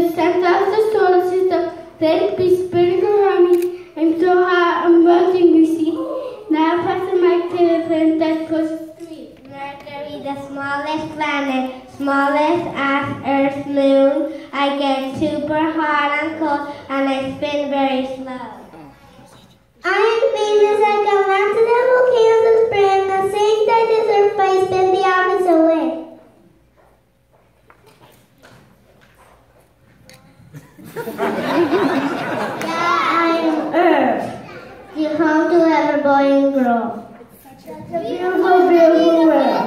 the center of the solar system. Let it be spinning around me. I'm so hot, I'm buzzing, you see. Now I pass the mic to the friend that pushes 3. Mercury, the smallest planet, smallest as Earth's moon. I get super hot and cold, and I spin very slow. I am Venus, I come out to the volcanoes of spring. The same time as Earth, I spin the opposite way. I am Earth, the home to every boy and girl. Such a beautiful, beautiful world.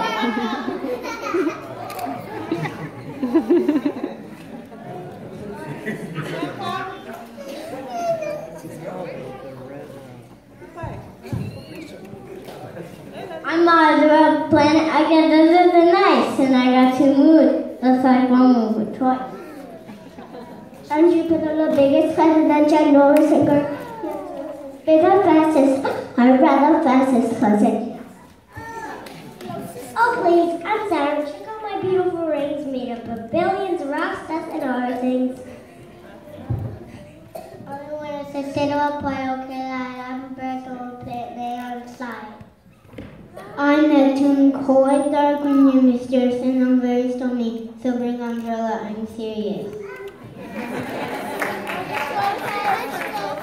I'm on the red planet. I got this is nice, and I got 2 moons. Looks like one moon with twice. And Jupiter, the biggest planet, and ginormous and bigger, fastest. I'm rather fastest cousin. Oh please, I'm Saturn. Check out my beautiful rings made up of billions of rocks, dust, and other things. Only when it's a state of a planet, okay, I'm a bird or a planet they are inside. I'm Neptune, cold, dark, and new, mysterious, and I'm very stormy. So bring umbrella, I'm serious.